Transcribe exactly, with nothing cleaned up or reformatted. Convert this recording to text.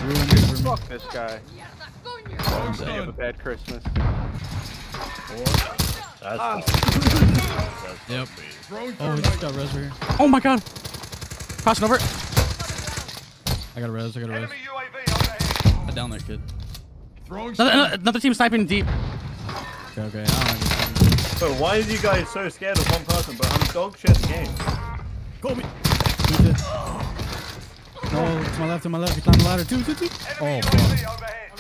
ruined it for me. Fuck this guy. Oh, you have a bad Christmas. That's ah. That's Yep. Oh, we just got res right here. Oh my god. Crossing over. I got a res. I got a res. I down that kid. Another, another team sniping deep. Okay, okay. I don't know. So why are you guys so scared of one person? But I'm dog shit the game. Kobe. No, to my left, to my left. He climbed the ladder. Two, two, two. Oh, fuck.